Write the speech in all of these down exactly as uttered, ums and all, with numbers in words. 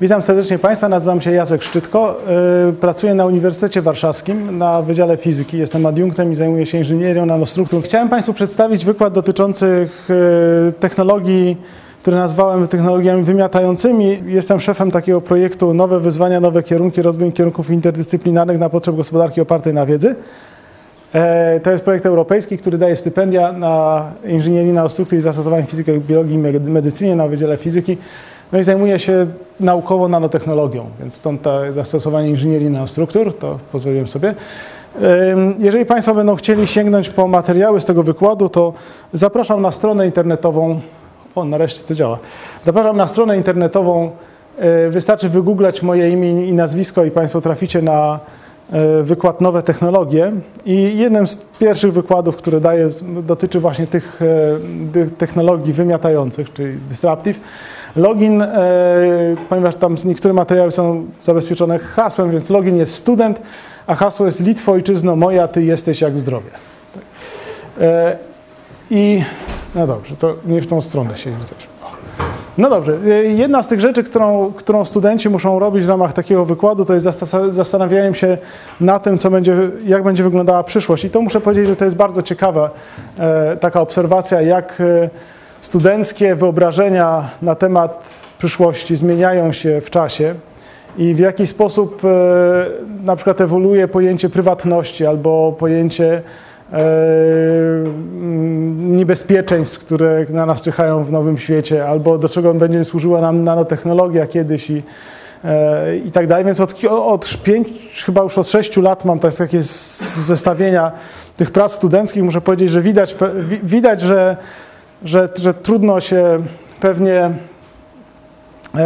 Witam serdecznie Państwa, nazywam się Jacek Szczytko. Pracuję na Uniwersytecie Warszawskim na Wydziale Fizyki. Jestem adiunktem i zajmuję się inżynierią nanostruktur. Chciałem Państwu przedstawić wykład dotyczący technologii, które nazwałem technologiami wymiatającymi. Jestem szefem takiego projektu Nowe wyzwania, nowe kierunki, rozwój kierunków interdyscyplinarnych na potrzeby gospodarki opartej na wiedzy. To jest projekt europejski, który daje stypendia na inżynierię nanostruktur i zastosowań fizyki, biologii i medycynie na Wydziale Fizyki. No i zajmuje się naukowo nanotechnologią, więc stąd to zastosowanie inżynierii nanostruktur, to pozwoliłem sobie. Jeżeli Państwo będą chcieli sięgnąć po materiały z tego wykładu, to zapraszam na stronę internetową. O, nareszcie to działa. Zapraszam na stronę internetową. Wystarczy wygooglać moje imię i nazwisko i Państwo traficie na wykład Nowe technologie. I jednym z pierwszych wykładów, który daję, dotyczy właśnie tych technologii wymiatających, czyli disruptive. Login, e, ponieważ tam niektóre materiały są zabezpieczone hasłem, więc login jest student, a hasło jest Litwo, ojczyzno moja, ty jesteś jak zdrowie. Tak. E, I no dobrze, to nie w tą stronę się idzie też. No dobrze, jedna z tych rzeczy, którą, którą studenci muszą robić w ramach takiego wykładu, to jest zastanawianie się na tym, co będzie, jak będzie wyglądała przyszłość. I to muszę powiedzieć, że to jest bardzo ciekawa e, taka obserwacja, jak e, studenckie wyobrażenia na temat przyszłości zmieniają się w czasie i w jaki sposób e, na przykład ewoluuje pojęcie prywatności albo pojęcie e, niebezpieczeństw, które na nas czyhają w nowym świecie, albo do czego będzie służyła nam nanotechnologia kiedyś i, e, i tak dalej. Więc od, od pięć, chyba już od sześciu lat mam takie zestawienia tych prac studenckich. Muszę powiedzieć, że widać, widać że Że, że trudno się pewnie e,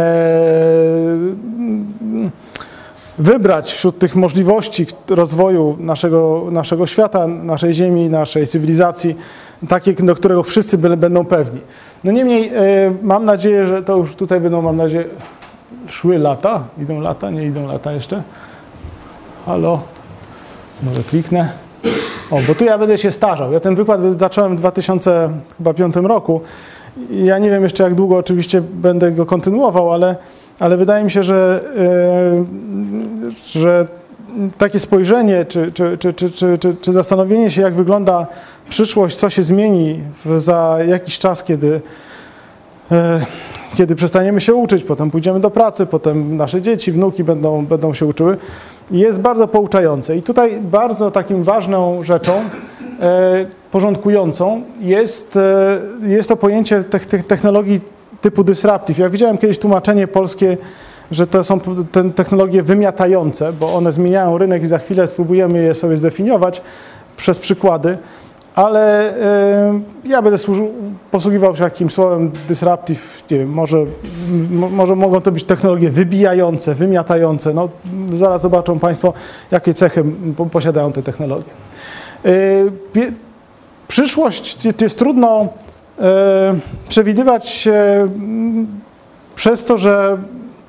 wybrać wśród tych możliwości rozwoju naszego, naszego świata, naszej ziemi, naszej cywilizacji, takie, do którego wszyscy będą pewni. No niemniej e, mam nadzieję, że to już tutaj będą, mam nadzieję, szły lata. Idą lata? Nie idą lata jeszcze? Halo? Może kliknę. O, bo tu ja będę się starzał. Ja ten wykład zacząłem w dwa tysiące piątym roku. Ja nie wiem jeszcze, jak długo oczywiście będę go kontynuował, ale, ale wydaje mi się, że, yy, że takie spojrzenie czy, czy, czy, czy, czy, czy, czy zastanowienie się, jak wygląda przyszłość, co się zmieni w, za jakiś czas, kiedy, yy, kiedy przestaniemy się uczyć, potem pójdziemy do pracy, potem nasze dzieci, wnuki będą, będą się uczyły, jest bardzo pouczające. I tutaj bardzo takim ważną rzeczą e, porządkującą jest, e, jest to pojęcie te, te, technologii typu disruptive. Ja widziałem kiedyś tłumaczenie polskie, że to są te technologie wymiatające, bo one zmieniają rynek i za chwilę spróbujemy je sobie zdefiniować przez przykłady. Ale y, ja będę służył, posługiwał się takim słowem disruptive, nie wiem, może, m, może mogą to być technologie wybijające, wymiatające. No, zaraz zobaczą Państwo, jakie cechy posiadają te technologie. Y, przyszłość jest trudno y, przewidywać y, przez to, że,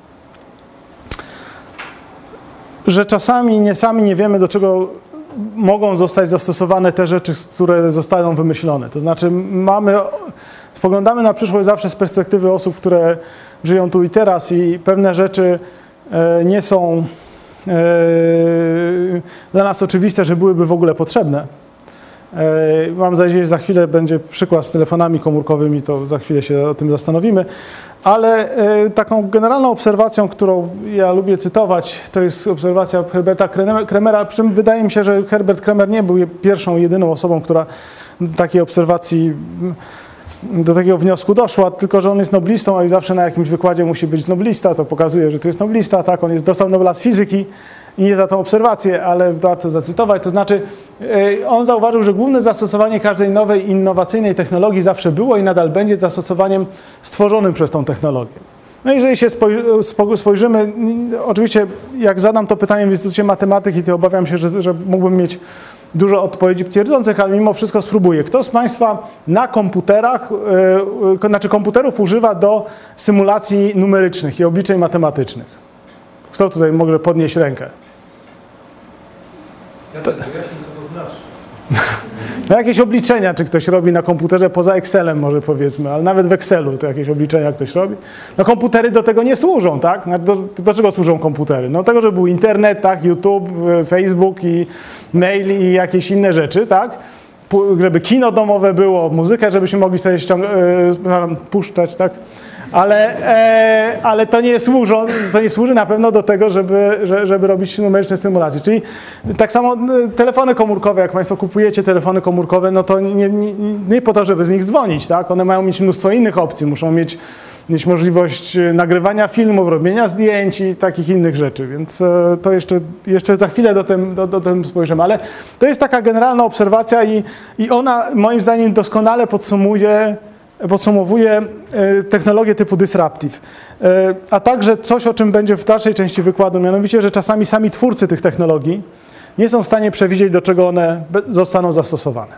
że czasami nie, sami nie wiemy, do czego mogą zostać zastosowane te rzeczy, które zostaną wymyślone. To znaczy mamy, spoglądamy na przyszłość zawsze z perspektywy osób, które żyją tu i teraz i pewne rzeczy e, nie są e, dla nas oczywiste, że byłyby w ogóle potrzebne. E, mam nadzieję, że za chwilę będzie przykład z telefonami komórkowymi, to za chwilę się o tym zastanowimy. Ale e, taką generalną obserwacją, którą ja lubię cytować, to jest obserwacja Herberta Kremera, przy czym wydaje mi się, że Herbert Kremer nie był pierwszą, jedyną osobą, która do takiej obserwacji, do takiego wniosku doszła, tylko że on jest noblistą, a i zawsze na jakimś wykładzie musi być noblista, to pokazuje, że tu jest noblista, tak, on jest, dostał Nobla z fizyki i nie za tą obserwację, ale warto zacytować, to znaczy e, on zauważył, że główne zastosowanie każdej nowej, innowacyjnej technologii zawsze było i nadal będzie zastosowaniem stworzonym przez tą technologię. No jeżeli się spojrzymy, oczywiście jak zadam to pytanie w Instytucie Matematyki, to obawiam się, że, że mógłbym mieć dużo odpowiedzi twierdzących, ale mimo wszystko spróbuję. Kto z Państwa na komputerach, yy, znaczy komputerów używa do symulacji numerycznych i obliczeń matematycznych? Kto tutaj może podnieść rękę? Ja tak wyjaśnię, co to znaczy. No jakieś obliczenia, czy ktoś robi na komputerze poza Excelem może powiedzmy, ale nawet w Excelu to jakieś obliczenia ktoś robi. No komputery do tego nie służą, tak? Do, do czego służą komputery? No do tego, żeby był internet, tak? YouTube, Facebook i mail i jakieś inne rzeczy, tak? Żeby kino domowe było, muzykę, żebyśmy mogli sobie ściągać, e, puszczać, tak? Ale, e, ale to, nie służy, to nie służy na pewno do tego, żeby, żeby robić numeryczne symulacje. Czyli tak samo telefony komórkowe, jak Państwo kupujecie telefony komórkowe, no to nie, nie, nie po to, żeby z nich dzwonić, tak? One mają mieć mnóstwo innych opcji, muszą mieć, mieć możliwość nagrywania filmów, robienia zdjęć i takich innych rzeczy, więc e, to jeszcze, jeszcze za chwilę do tym, do, do tym spojrzymy. Ale to jest taka generalna obserwacja i, i ona moim zdaniem doskonale podsumuje podsumowuje technologię typu disruptive, a także coś, o czym będzie w dalszej części wykładu, mianowicie, że czasami sami twórcy tych technologii nie są w stanie przewidzieć, do czego one zostaną zastosowane.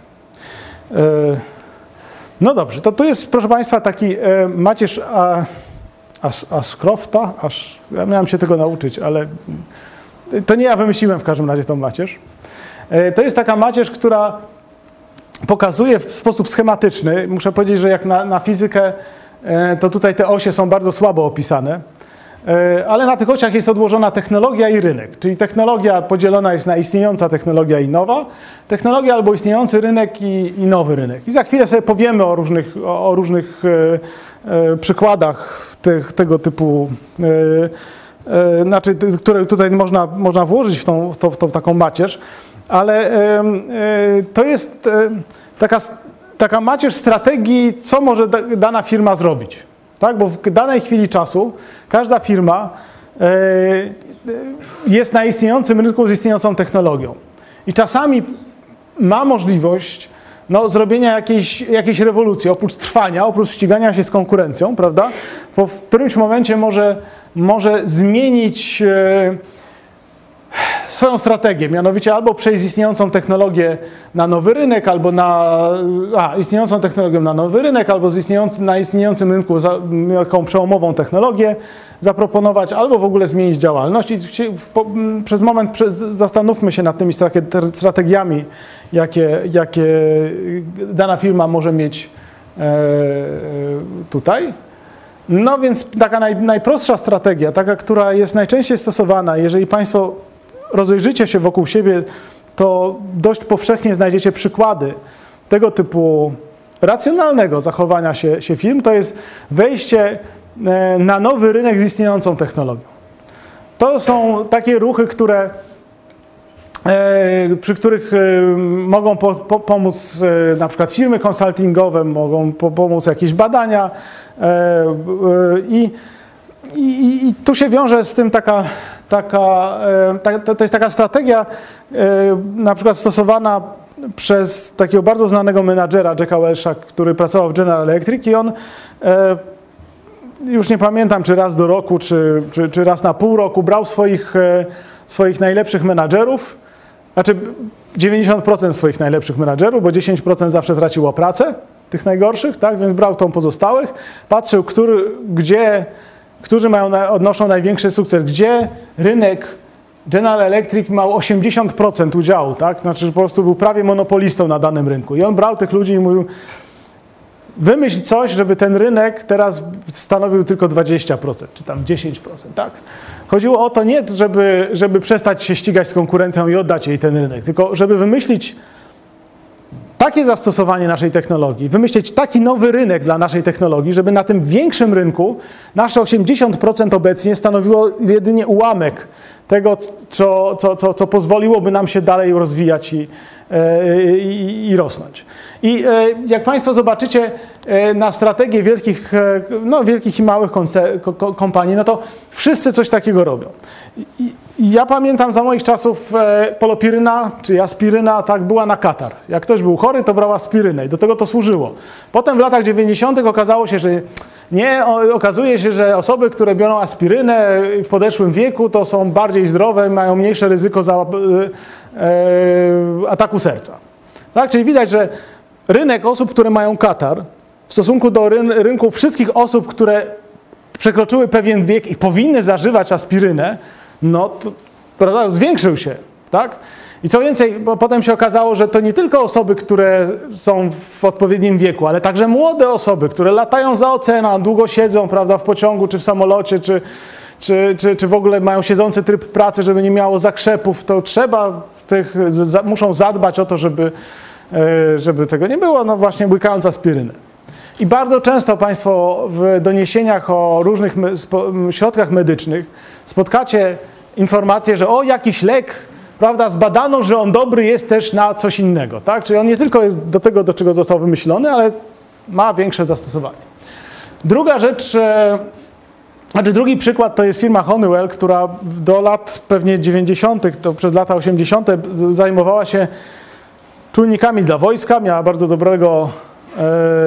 No dobrze, to tu jest, proszę Państwa, taki macierz Ashcrofta, aż, ja miałem się tego nauczyć, ale to nie ja wymyśliłem w każdym razie tą macierz. To jest taka macierz, która pokazuje w sposób schematyczny. Muszę powiedzieć, że jak na, na fizykę, to tutaj te osie są bardzo słabo opisane, ale na tych osiach jest odłożona technologia i rynek. Czyli technologia podzielona jest na istniejąca technologia i nowa, technologia albo istniejący rynek i, i nowy rynek. I za chwilę sobie powiemy o różnych, o, o różnych e, e, przykładach tych, tego typu, e, e, znaczy, które tutaj można, można włożyć w tą, w tą, w tą taką macierz. Ale e, to jest e, taka, taka macierz strategii, co może da, dana firma zrobić. Tak? Bo w danej chwili czasu każda firma e, jest na istniejącym rynku z istniejącą technologią. I czasami ma możliwość no, zrobienia jakiejś, jakiejś rewolucji, oprócz trwania, oprócz ścigania się z konkurencją, prawda? Bo w którymś momencie może, może zmienić e, swoją strategię, mianowicie albo przejść z istniejącą technologię na nowy rynek, albo na a, istniejącą technologię na nowy rynek, albo z istniejący, na istniejącym rynku za, jaką przełomową technologię zaproponować, albo w ogóle zmienić działalność. I po, przez moment przez, zastanówmy się nad tymi strategiami, jakie, jakie dana firma może mieć e, tutaj. No więc taka naj, najprostsza strategia, taka, która jest najczęściej stosowana, jeżeli Państwo rozejrzycie się wokół siebie, to dość powszechnie znajdziecie przykłady tego typu racjonalnego zachowania się, się firm, to jest wejście na nowy rynek z istniejącą technologią. To są takie ruchy, które, przy których mogą po, po, pomóc na przykład firmy konsultingowe, mogą po, pomóc jakieś badania i, i, i tu się wiąże z tym taka Taka, ta, to jest taka strategia na przykład stosowana przez takiego bardzo znanego menadżera Jacka Welsha, który pracował w General Electric i on, już nie pamiętam czy raz do roku, czy, czy, czy raz na pół roku, brał swoich, swoich najlepszych menadżerów, znaczy dziewięćdziesiąt procent swoich najlepszych menadżerów, bo dziesięć procent zawsze traciło pracę, tych najgorszych, tak, więc brał tą pozostałych, patrzył, który, gdzie którzy mają, odnoszą największy sukces, gdzie rynek General Electric miał osiemdziesiąt procent udziału, tak? Znaczy, że po prostu był prawie monopolistą na danym rynku. I on brał tych ludzi i mówił, wymyśl coś, żeby ten rynek teraz stanowił tylko dwadzieścia procent, czy tam dziesięć procent, tak? Chodziło o to nie, żeby, żeby przestać się ścigać z konkurencją i oddać jej ten rynek, tylko żeby wymyślić takie zastosowanie naszej technologii, wymyślić taki nowy rynek dla naszej technologii, żeby na tym większym rynku nasze osiemdziesiąt procent obecnie stanowiło jedynie ułamek tego, co, co, co, co pozwoliłoby nam się dalej rozwijać i, i, i rosnąć. I jak Państwo zobaczycie na strategię wielkich, no, wielkich i małych kompanii, no to wszyscy coś takiego robią. I, i ja pamiętam za moich czasów polopiryna, czy aspiryna, tak, była na katar. Jak ktoś był chory, to brał aspirynę i do tego to służyło. Potem w latach dziewięćdziesiątych okazało się, że nie, okazuje się, że osoby, które biorą aspirynę w podeszłym wieku, to są bardziej zdrowe i mają mniejsze ryzyko za, e, ataku serca. Tak? Czyli widać, że rynek osób, które mają katar, w stosunku do ryn rynku wszystkich osób, które przekroczyły pewien wiek i powinny zażywać aspirynę, no to, prawda, zwiększył się. tak? I co więcej, bo potem się okazało, że to nie tylko osoby, które są w odpowiednim wieku, ale także młode osoby, które latają za ocean, długo siedzą, prawda, w pociągu, czy w samolocie, czy, czy, czy, czy w ogóle mają siedzący tryb pracy, żeby nie miało zakrzepów, to trzeba tych, za, muszą zadbać o to, żeby, żeby tego nie było, no właśnie łykając aspirynę. I bardzo często Państwo w doniesieniach o różnych me, spo, środkach medycznych spotkacie informację, że o, jakiś lek, prawda, zbadano, że on dobry jest też na coś innego, tak? Czyli on nie tylko jest do tego, do czego został wymyślony, ale ma większe zastosowanie. Druga rzecz, e, znaczy drugi przykład to jest firma Honeywell, która do lat pewnie dziewięćdziesiątych, to przez lata osiemdziesiąte zajmowała się czujnikami dla wojska, miała bardzo dobrego e,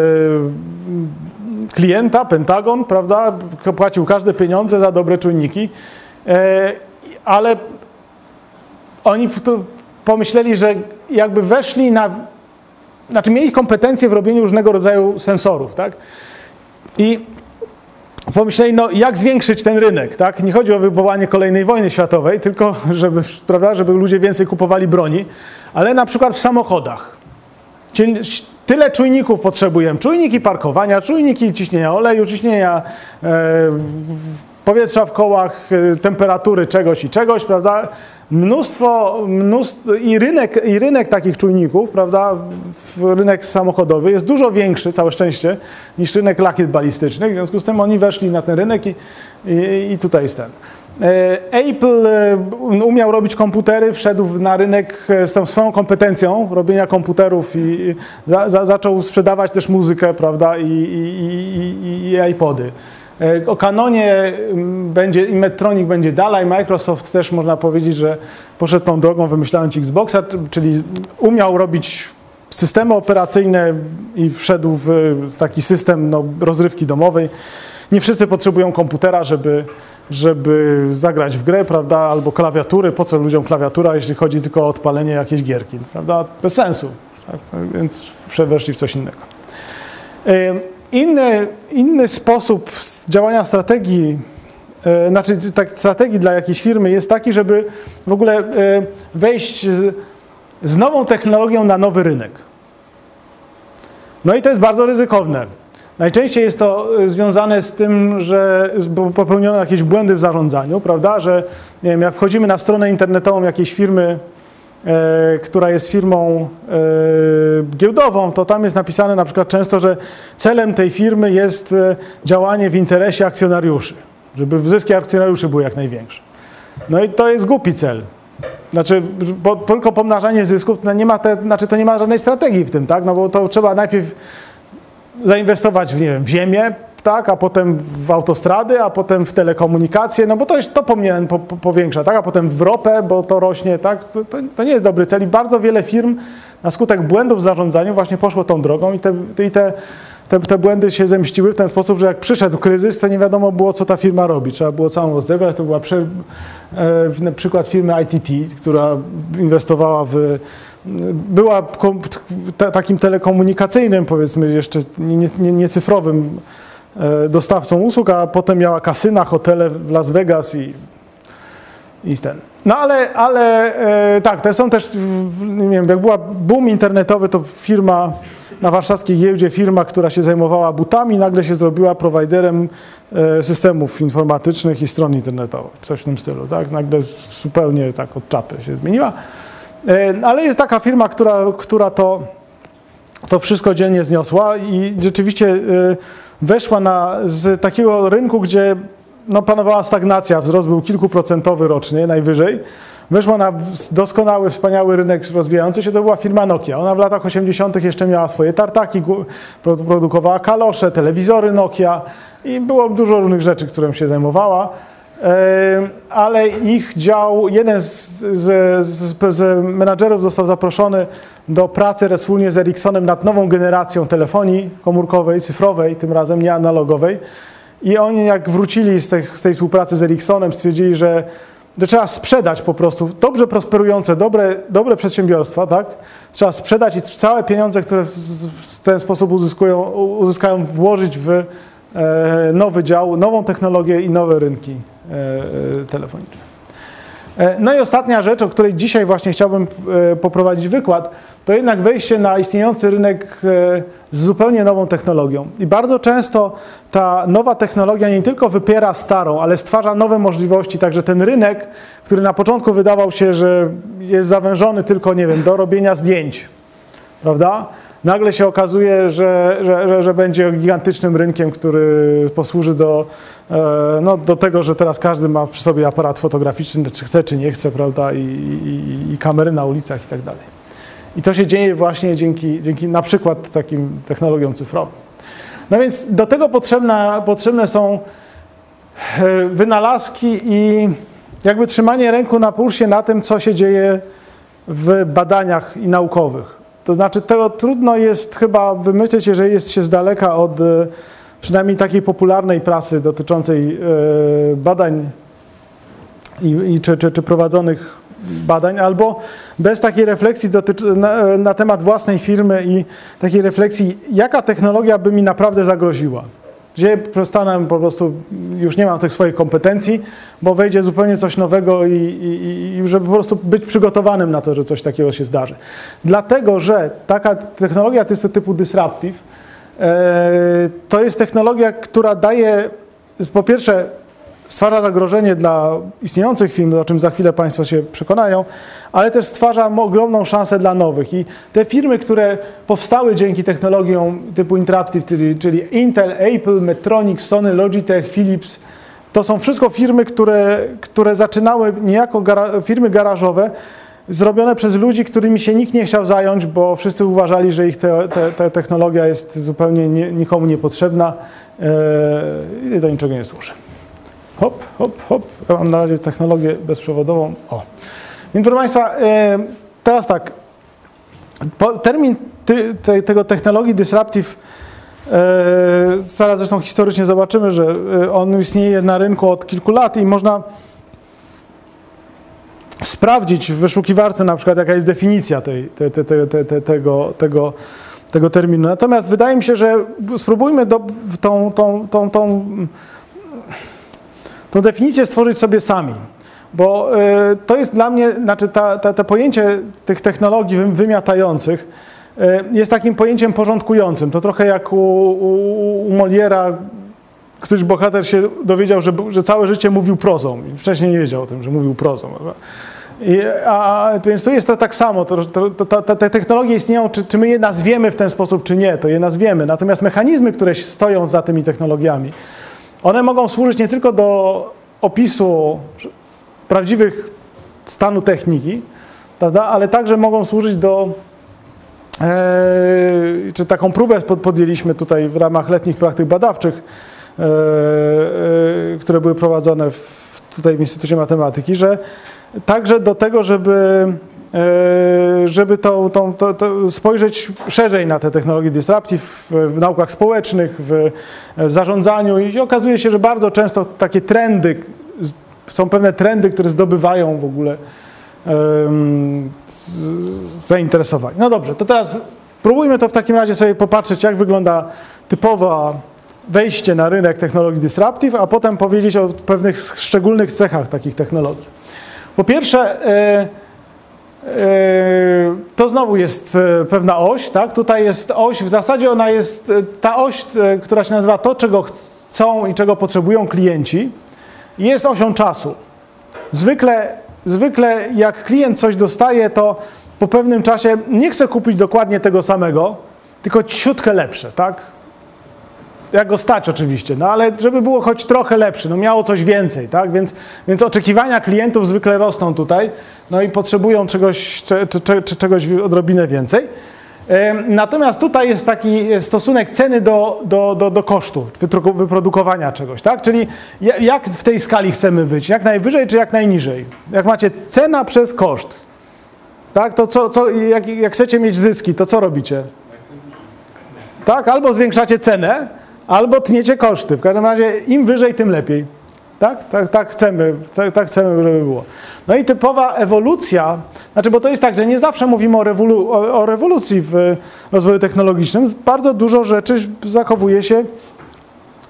klienta, Pentagon, prawda, płacił każde pieniądze za dobre czujniki, e, ale oni pomyśleli, że jakby weszli na, znaczy mieli kompetencje w robieniu różnego rodzaju sensorów, tak? I pomyśleli, no jak zwiększyć ten rynek, tak? Nie chodzi o wywołanie kolejnej wojny światowej, tylko żeby, prawda, żeby ludzie więcej kupowali broni, ale na przykład w samochodach. Czyli tyle czujników potrzebujemy. Czujniki parkowania, czujniki ciśnienia oleju, ciśnienia e, powietrza w kołach, e, temperatury czegoś i czegoś, prawda? Mnóstwo, mnóstwo i, rynek, i rynek takich czujników, prawda, rynek samochodowy jest dużo większy, całe szczęście, niż rynek rakiet balistycznych. W związku z tym oni weszli na ten rynek i, i, i tutaj jest ten. Apple umiał robić komputery, wszedł na rynek z tą swoją kompetencją robienia komputerów i za, za, zaczął sprzedawać też muzykę, prawda, i, i, i, i iPody. O Canonie będzie, i Medtronic będzie dalej, Microsoft też można powiedzieć, że poszedł tą drogą wymyślając Xboxa, czyli umiał robić systemy operacyjne i wszedł w taki system no, rozrywki domowej. Nie wszyscy potrzebują komputera, żeby, żeby zagrać w grę, prawda, albo klawiatury. Po co ludziom klawiatura, jeśli chodzi tylko o odpalenie jakiejś gierki, prawda? Bez sensu, tak? Więc przeweszli w coś innego. Inny, inny sposób działania strategii, e, znaczy tak, strategii dla jakiejś firmy jest taki, żeby w ogóle e, wejść z, z nową technologią na nowy rynek. No i to jest bardzo ryzykowne. Najczęściej jest to związane z tym, że popełniono jakieś błędy w zarządzaniu, prawda, że nie wiem, jak wchodzimy na stronę internetową jakiejś firmy, E, która jest firmą e, giełdową, to tam jest napisane na przykład często, że celem tej firmy jest e, działanie w interesie akcjonariuszy, żeby zyski akcjonariuszy były jak największe. No i to jest głupi cel. Znaczy, bo tylko pomnażanie zysków, to nie ma te, znaczy to nie ma żadnej strategii w tym, tak? No bo to trzeba najpierw zainwestować w, nie wiem, w ziemię, tak, a potem w autostrady, a potem w telekomunikacje, no bo to, to powinien po, po, powiększa, tak, a potem w ropę, bo to rośnie, tak, to, to nie jest dobry cel i bardzo wiele firm na skutek błędów w zarządzaniu właśnie poszło tą drogą i te, i te, te, te błędy się zemściły w ten sposób, że jak przyszedł kryzys, to nie wiadomo było, co ta firma robi, trzeba było całą rozegrać, to była przy, e, na przykład firmy I T T, która inwestowała w była kom, te, takim telekomunikacyjnym, powiedzmy jeszcze nie, nie, nie cyfrowym dostawcą usług, a potem miała kasyna, hotele w Las Vegas i, i ten. No ale, ale e, tak, to są też, nie wiem, jak była boom internetowy, to firma na warszawskiej giełdzie, firma, która się zajmowała butami, nagle się zrobiła prowajderem e, systemów informatycznych i stron internetowych, coś w tym stylu, tak? Nagle zupełnie tak od czapy się zmieniła. E, ale jest taka firma, która, która to, to wszystko dzielnie zniosła i rzeczywiście e, weszła na, z takiego rynku, gdzie no, panowała stagnacja, wzrost był kilkuprocentowy rocznie, najwyżej. Weszła na doskonały, wspaniały rynek rozwijający się, to była firma Nokia. Ona w latach osiemdziesiątych jeszcze miała swoje tartaki, produkowała kalosze, telewizory Nokia i było dużo różnych rzeczy, którym się zajmowała. Ale ich dział, jeden z, z, z, z menadżerów został zaproszony do pracy wspólnie z Ericssonem nad nową generacją telefonii komórkowej, cyfrowej, tym razem nie analogowej. I oni jak wrócili z tej, z tej współpracy z Ericssonem, stwierdzili, że, że trzeba sprzedać po prostu dobrze prosperujące, dobre, dobre przedsiębiorstwa, tak? Trzeba sprzedać i całe pieniądze, które w, w ten sposób uzyskują, uzyskają, włożyć w e, nowy dział, nową technologię i nowe rynki telefoniczne. No i ostatnia rzecz, o której dzisiaj właśnie chciałbym poprowadzić wykład, to jednak wejście na istniejący rynek z zupełnie nową technologią. I bardzo często ta nowa technologia nie tylko wypiera starą, ale stwarza nowe możliwości, także ten rynek, który na początku wydawał się, że jest zawężony tylko, nie wiem, do robienia zdjęć, prawda? Nagle się okazuje, że, że, że, że będzie gigantycznym rynkiem, który posłuży do, no, do tego, że teraz każdy ma przy sobie aparat fotograficzny, czy chce, czy nie chce, prawda, i, i, i kamery na ulicach i tak dalej. I to się dzieje właśnie dzięki, dzięki na przykład takim technologiom cyfrowym. No więc do tego potrzebna, potrzebne są wynalazki i jakby trzymanie ręku na pulsie na tym, co się dzieje w badaniach i naukowych. To znaczy tego trudno jest chyba wymyśleć, jeżeli jest się z daleka od przynajmniej takiej popularnej prasy dotyczącej badań i, i czy, czy, czy prowadzonych badań, albo bez takiej refleksji dotyczy, na, na temat własnej firmy i takiej refleksji, jaka technologia by mi naprawdę zagroziła. Gdzie przestanę po prostu, już nie mam tych swoich kompetencji, bo wejdzie zupełnie coś nowego i, i, i żeby po prostu być przygotowanym na to, że coś takiego się zdarzy. Dlatego, że taka technologia typu disruptive e, to jest technologia, która daje, po pierwsze, stwarza zagrożenie dla istniejących firm, o czym za chwilę Państwo się przekonają, ale też stwarza ogromną szansę dla nowych. I te firmy, które powstały dzięki technologiom typu Interactive, czyli, czyli Intel, Apple, Medtronic, Sony, Logitech, Philips, to są wszystko firmy, które, które zaczynały niejako gara, firmy garażowe, zrobione przez ludzi, którymi się nikt nie chciał zająć, bo wszyscy uważali, że ich te, te, te technologia jest zupełnie nie, nikomu niepotrzebna yy, i do niczego nie służy. Hop, hop, hop. Ja mam na razie technologię bezprzewodową. O. Więc proszę Państwa, teraz tak. Termin ty, te, tego technologii disruptive, zaraz zresztą historycznie zobaczymy, że on istnieje na rynku od kilku lat i można sprawdzić w wyszukiwarce na przykład, jaka jest definicja tej, te, te, te, te, te, tego, tego, tego terminu. Natomiast wydaje mi się, że spróbujmy do, tą, tą, tą, tą tą definicję stworzyć sobie sami, bo y, to jest dla mnie, znaczy ta, ta, to pojęcie tych technologii wymiatających y, jest takim pojęciem porządkującym. To trochę jak u, u, u Moliera, któryś bohater się dowiedział, że, że całe życie mówił prozą. Wcześniej nie wiedział o tym, że mówił prozą. I, a, więc tu jest to tak samo. To, to, to, to, te technologie istnieją, czy, czy my je nazwiemy w ten sposób, czy nie, to je nazwiemy. Natomiast mechanizmy, które stoją za tymi technologiami, one mogą służyć nie tylko do opisu prawdziwych stanu techniki, prawda, ale także mogą służyć do, e, czy taką próbę podjęliśmy tutaj w ramach letnich praktyk badawczych, e, e, które były prowadzone w, tutaj w Instytucie Matematyki, że także do tego, żeby, e, żeby to, to, to, to spojrzeć szerzej na te technologie disruptive w, w naukach społecznych, w, w zarządzaniu i okazuje się, że bardzo często takie trendy, są pewne trendy, które zdobywają w ogóle um, zainteresowanie. No dobrze, to teraz próbujmy to w takim razie sobie popatrzeć, jak wygląda typowe wejście na rynek technologii disruptive, a potem powiedzieć o pewnych szczególnych cechach takich technologii. Po pierwsze, yy, yy, to znowu jest pewna oś, tak? Tutaj jest oś, w zasadzie ona jest, ta oś, która się nazywa to, czego chcą i czego potrzebują klienci, jest osią czasu. Zwykle, zwykle jak klient coś dostaje, to po pewnym czasie nie chce kupić dokładnie tego samego, tylko ciutkę lepsze, tak? Jak go stać oczywiście, no ale żeby było choć trochę lepsze, no miało coś więcej, tak? Więc, więc oczekiwania klientów zwykle rosną tutaj, no i potrzebują czegoś, czy, czy, czy czegoś odrobinę więcej. Natomiast tutaj jest taki stosunek ceny do, do, do, do kosztu wyprodukowania czegoś, tak? Czyli jak w tej skali chcemy być, jak najwyżej czy jak najniżej. Jak macie cena przez koszt, tak? To co, co, jak, jak chcecie mieć zyski, to co robicie? Tak? Albo zwiększacie cenę, albo tniecie koszty. W każdym razie im wyżej, tym lepiej. Tak? Tak, tak chcemy, tak, tak chcemy, żeby było. No i typowa ewolucja, znaczy, bo to jest tak, że nie zawsze mówimy o, rewolu, o, o rewolucji w rozwoju technologicznym. Bardzo dużo rzeczy zachowuje się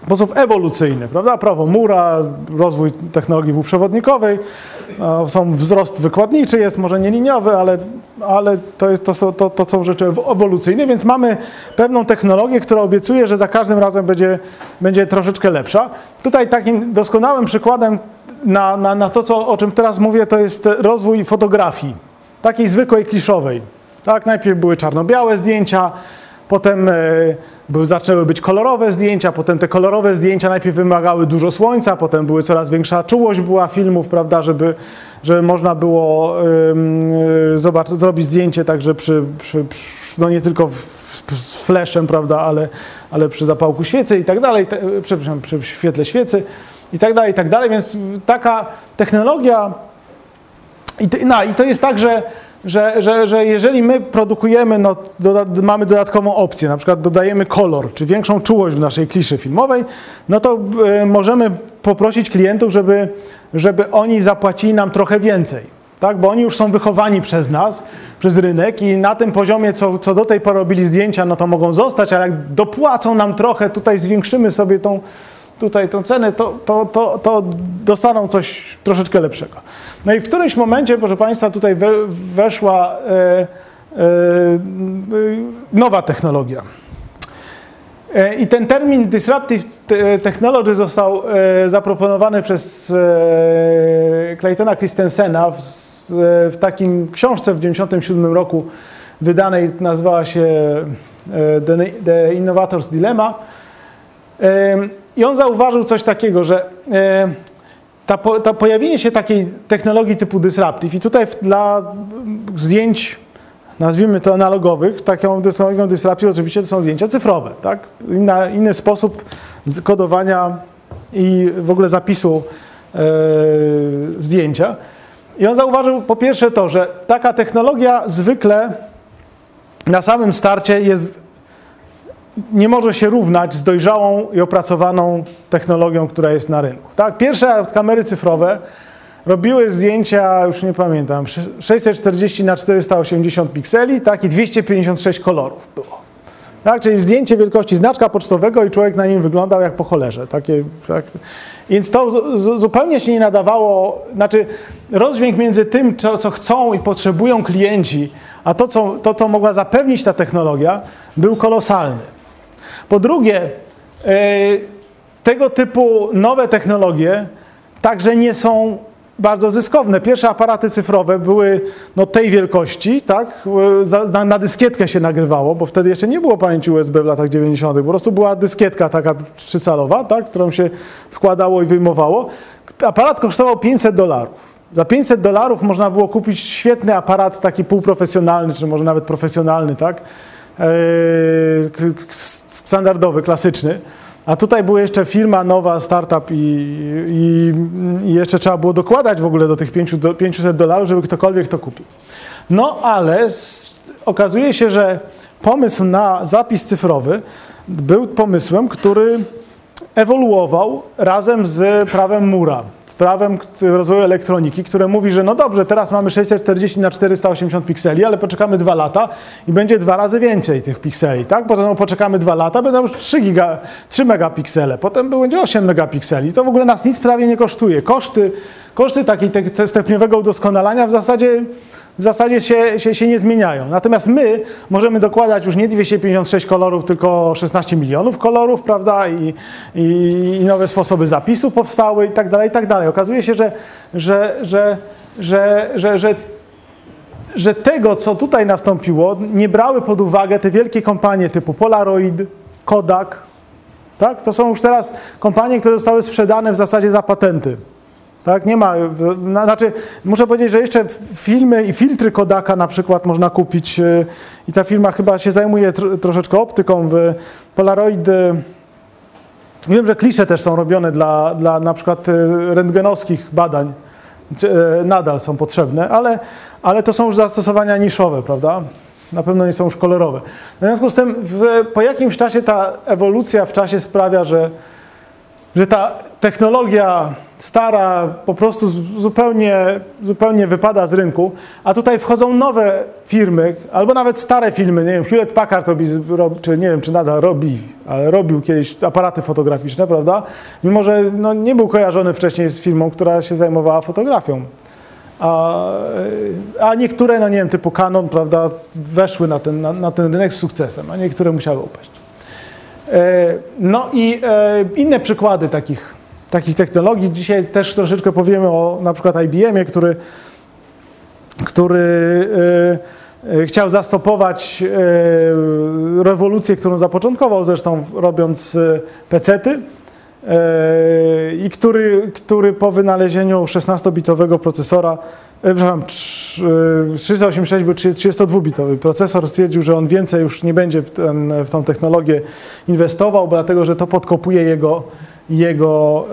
sposób ewolucyjny, prawda? Prawo Moore'a, rozwój technologii półprzewodnikowej, są wzrost wykładniczy, jest może nieliniowy, ale, ale to, jest, to, są, to, to są rzeczy ewolucyjne, więc mamy pewną technologię, która obiecuje, że za każdym razem będzie, będzie troszeczkę lepsza. Tutaj takim doskonałym przykładem na, na, na to, co, o czym teraz mówię, to jest rozwój fotografii, takiej zwykłej, kliszowej. Tak, najpierw były czarno-białe zdjęcia, potem były, zaczęły być kolorowe zdjęcia, potem te kolorowe zdjęcia najpierw wymagały dużo słońca, potem były coraz większa czułość była filmów, prawda, żeby, żeby można było yy, zobacz, zrobić zdjęcie także przy, przy, przy, no nie tylko w, z flashem, prawda, ale, ale przy zapałku świecy i tak dalej, te, przepraszam, przy świetle świecy i tak dalej, i tak dalej, więc taka technologia i to, no, i to jest tak, że Że, że, że jeżeli my produkujemy, no, doda, mamy dodatkową opcję, na przykład dodajemy kolor, czy większą czułość w naszej kliszy filmowej, no to y, możemy poprosić klientów, żeby, żeby oni zapłacili nam trochę więcej, tak? Bo oni już są wychowani przez nas, przez rynek i na tym poziomie, co, co do tej pory robili zdjęcia, no to mogą zostać, ale jak dopłacą nam trochę, tutaj zwiększymy sobie tą, tutaj tą cenę, to, to, to, to dostaną coś troszeczkę lepszego. No i w którymś momencie, proszę Państwa, tutaj we, weszła e, e, nowa technologia. E, I ten termin Disruptive Technology został e, zaproponowany przez e, Claytona Christensena w, w takim książce w dziewięćdziesiątym siódmym roku wydanej, nazywała się e, The, The Innovator's Dilemma. E, I on zauważył coś takiego, że e, Ta, po, ta pojawienie się takiej technologii typu disruptive i tutaj w, dla zdjęć, nazwijmy to analogowych, taką technologią disruptive oczywiście to są zdjęcia cyfrowe, tak? Inna, inny sposób kodowania i w ogóle zapisu e, zdjęcia. I on zauważył po pierwsze to, że taka technologia zwykle na samym starcie jest nie może się równać z dojrzałą i opracowaną technologią, która jest na rynku. Tak? Pierwsze kamery cyfrowe robiły zdjęcia, już nie pamiętam, sześćset czterdzieści na czterysta osiemdziesiąt pikseli, tak? I dwieście pięćdziesiąt sześć kolorów było. Tak? Czyli zdjęcie wielkości znaczka pocztowego i człowiek na nim wyglądał jak po cholerze. Takie, tak? Więc to z, zupełnie się nie nadawało, znaczy rozdźwięk między tym, co, co chcą i potrzebują klienci, a to co, to, co mogła zapewnić ta technologia, był kolosalny. Po drugie, tego typu nowe technologie także nie są bardzo zyskowne. Pierwsze aparaty cyfrowe były no, tej wielkości, tak? Na, na dyskietkę się nagrywało, bo wtedy jeszcze nie było pamięci U S B w latach dziewięćdziesiątych. Po prostu była dyskietka taka trzycalowa, tak? Którą się wkładało i wyjmowało. Aparat kosztował pięćset dolarów. Za pięćset dolarów można było kupić świetny aparat, taki półprofesjonalny, czy może nawet profesjonalny, tak? Standardowy, klasyczny, a tutaj była jeszcze firma nowa, startup i, i, i jeszcze trzeba było dokładać w ogóle do tych pięciuset dolarów, żeby ktokolwiek to kupił. No ale z, okazuje się, że pomysł na zapis cyfrowy był pomysłem, który ewoluował razem z prawem Moore'a, z prawem rozwoju elektroniki, które mówi, że no dobrze, teraz mamy sześćset czterdzieści na czterysta osiemdziesiąt pikseli, ale poczekamy dwa lata i będzie dwa razy więcej tych pikseli, tak? Potem no, poczekamy dwa lata, będą już trzy, giga, trzy megapiksele, potem będzie osiem megapikseli. To w ogóle nas nic prawie nie kosztuje. Koszty, koszty takiego stopniowego udoskonalania w zasadzie w zasadzie się, się, się nie zmieniają. Natomiast my możemy dokładać już nie dwieście pięćdziesiąt sześć kolorów, tylko szesnaście milionów kolorów, prawda? I, i, i nowe sposoby zapisu powstały i tak dalej, i tak dalej. Okazuje się, że, że, że, że, że, że, że tego, co tutaj nastąpiło, nie brały pod uwagę te wielkie kompanie typu Polaroid, Kodak. Tak? To są już teraz kompanie, które zostały sprzedane w zasadzie za patenty. Tak, nie ma, znaczy muszę powiedzieć, że jeszcze filmy i filtry Kodaka na przykład można kupić i ta firma chyba się zajmuje tro, troszeczkę optyką. W Polaroidy, wiem, że klisze też są robione dla, dla na przykład rentgenowskich badań, nadal są potrzebne, ale, ale to są już zastosowania niszowe, prawda? Na pewno nie są już kolorowe. W związku z tym w, po jakimś czasie ta ewolucja w czasie sprawia, że że ta technologia stara po prostu zupełnie, zupełnie wypada z rynku, a tutaj wchodzą nowe firmy, albo nawet stare firmy, nie wiem, Hewlett Packard robi, czy nie wiem, czy nadal robi, ale robił kiedyś aparaty fotograficzne, prawda? Mimo że no, nie był kojarzony wcześniej z firmą, która się zajmowała fotografią. A, a niektóre, no nie wiem, typu Canon, prawda, weszły na ten, na, na ten rynek z sukcesem, a niektóre musiały upaść. No i inne przykłady takich, takich technologii. Dzisiaj też troszeczkę powiemy o na przykład I B M-ie, który, który chciał zastopować rewolucję, którą zapoczątkował zresztą robiąc pecety i który, który po wynalezieniu szesnastobitowego procesora, przepraszam, trzysta osiemdziesiąt sześć był trzydziestodwubitowy procesor, stwierdził, że on więcej już nie będzie w, ten, w tą technologię inwestował, bo dlatego, że to podkopuje jego, jego,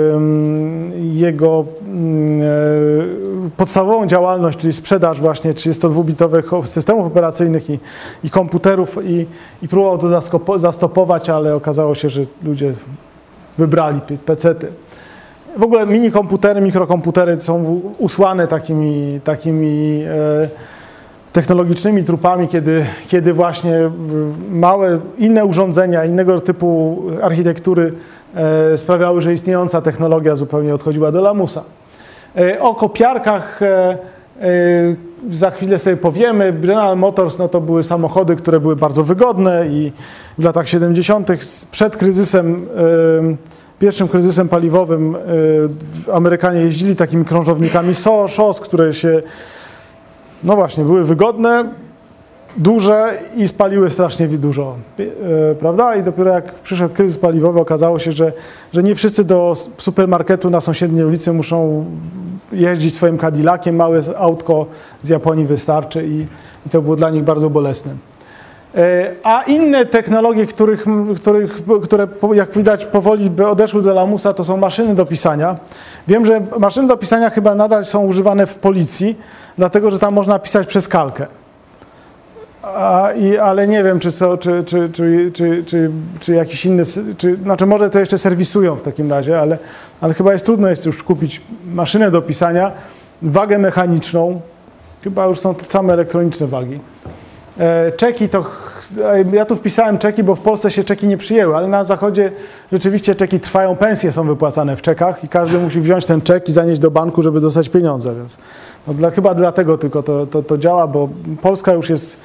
jego podstawową działalność, czyli sprzedaż właśnie trzydziestodwubitowych systemów operacyjnych i, i komputerów i, i próbował to zastopować, ale okazało się, że ludzie wybrali pecety. W ogóle mini komputery, mikrokomputery są usłane takimi, takimi e, technologicznymi trupami, kiedy, kiedy właśnie małe, inne urządzenia, innego typu architektury e, sprawiały, że istniejąca technologia zupełnie odchodziła do lamusa. E, o kopiarkach e, e, za chwilę sobie powiemy. General Motors no to były samochody, które były bardzo wygodne i w latach siedemdziesiątych przed kryzysem e, Pierwszym kryzysem paliwowym y, Amerykanie jeździli takimi krążownikami S O S, które się, no właśnie, były wygodne, duże i spaliły strasznie dużo, y, prawda? I dopiero jak przyszedł kryzys paliwowy, okazało się, że, że nie wszyscy do supermarketu na sąsiedniej ulicy muszą jeździć swoim Cadillaciem, małe autko z Japonii wystarczy i, i to było dla nich bardzo bolesne. A inne technologie, których, których, które jak widać powoli by odeszły do lamusa, to są maszyny do pisania. Wiem, że maszyny do pisania chyba nadal są używane w policji, dlatego że tam można pisać przez kalkę. A, i, ale nie wiem, czy, co, czy, czy, czy, czy, czy, czy jakiś inny, czy, znaczy może to jeszcze serwisują w takim razie, ale, ale chyba jest trudno jest już kupić maszynę do pisania, wagę mechaniczną, chyba już są same elektroniczne wagi. Czeki to, ja tu wpisałem czeki, bo w Polsce się czeki nie przyjęły, ale na zachodzie rzeczywiście czeki trwają, pensje są wypłacane w czekach i każdy musi wziąć ten czek i zanieść do banku, żeby dostać pieniądze, więc no dla, chyba dlatego tylko to, to, to działa, bo Polska już jest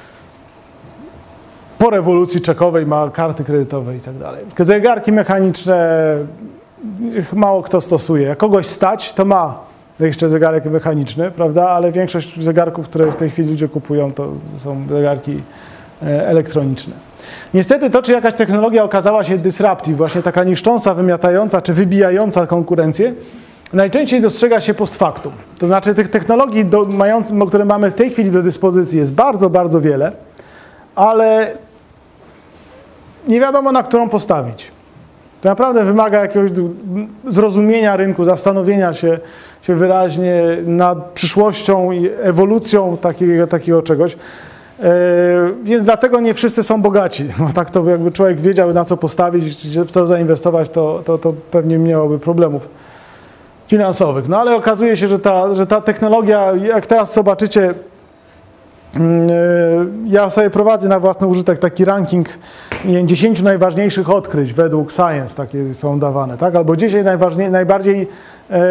po rewolucji czekowej, ma karty kredytowe i tak dalej. Zegarki mechaniczne mało kto stosuje. Jak kogoś stać, to ma jeszcze zegarek mechaniczny, prawda, ale większość zegarków, które w tej chwili ludzie kupują, to są zegarki elektroniczne. Niestety to, czy jakaś technologia okazała się disruptive, właśnie taka niszcząca, wymiatająca, czy wybijająca konkurencję, najczęściej dostrzega się post factum. To znaczy tych technologii, do, mając, które mamy w tej chwili do dyspozycji jest bardzo, bardzo wiele, ale nie wiadomo, na którą postawić. To naprawdę wymaga jakiegoś zrozumienia rynku, zastanowienia się, się wyraźnie nad przyszłością i ewolucją takiego, takiego czegoś. Yy, więc dlatego nie wszyscy są bogaci. Bo tak to jakby człowiek wiedział, na co postawić, w co zainwestować, to, to, to pewnie nie miałoby problemów finansowych. No ale okazuje się, że ta, że ta technologia, jak teraz zobaczycie, ja sobie prowadzę na własny użytek taki ranking dziesięciu najważniejszych odkryć według Science, takie są dawane, tak? Albo dziesięć najbardziej e, e,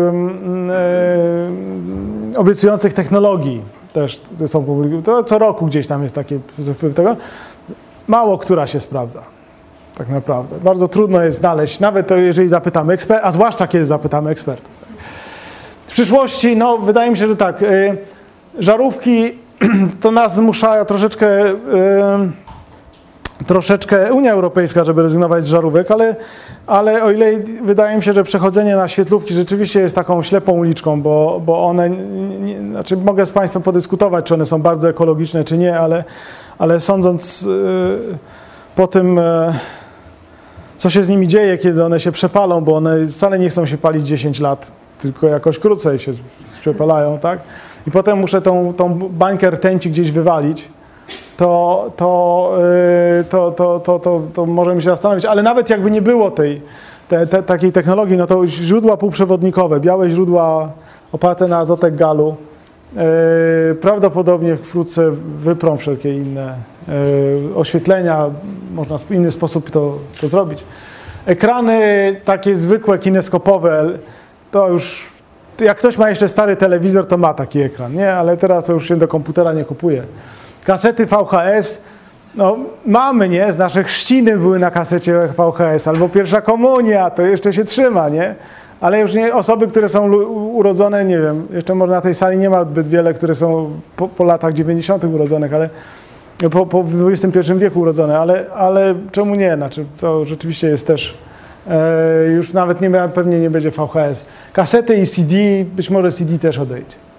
obiecujących technologii też są publikowane. To co roku gdzieś tam jest takie tego. Mało która się sprawdza, tak naprawdę. Bardzo trudno jest znaleźć, nawet to jeżeli zapytamy ekspertów, a zwłaszcza kiedy zapytamy ekspertów. W przyszłości, no wydaje mi się, że tak, y, żarówki to nas zmusza troszeczkę, y, troszeczkę Unia Europejska, żeby rezygnować z żarówek, ale, ale o ile wydaje mi się, że przechodzenie na świetlówki rzeczywiście jest taką ślepą uliczką, bo, bo one, nie, znaczy mogę z Państwem podyskutować, czy one są bardzo ekologiczne, czy nie, ale, ale sądząc y, po tym, y, co się z nimi dzieje, kiedy one się przepalą, bo one wcale nie chcą się palić dziesięć lat, tylko jakoś krócej się przepalają, tak? I potem muszę tą, tą bańkę rtęci gdzieś wywalić, to, to, yy, to, to, to, to, to możemy się zastanowić, ale nawet jakby nie było tej, te, te, takiej technologii, no to źródła półprzewodnikowe, białe źródła oparte na azotek galu, yy, prawdopodobnie wkrótce wyprą wszelkie inne yy, oświetlenia, można w inny sposób to, to zrobić. Ekrany takie zwykłe, kineskopowe, to już, jak ktoś ma jeszcze stary telewizor, to ma taki ekran, nie? Ale teraz to już się do komputera nie kupuje. Kasety V H S, no mamy, nie? Z nasze chrzciny były na kasecie V H S, albo pierwsza komunia, to jeszcze się trzyma, nie? Ale już nie osoby, które są urodzone, nie wiem, jeszcze może na tej sali nie ma zbyt wiele, które są po, po latach dziewięćdziesiątych urodzonych, ale po, po w dwudziestym pierwszym wieku urodzone, ale, ale czemu nie? Znaczy, to rzeczywiście jest też, e, już nawet nie, pewnie nie będzie V H S. Kasety i C D, być może C D też odejdzie.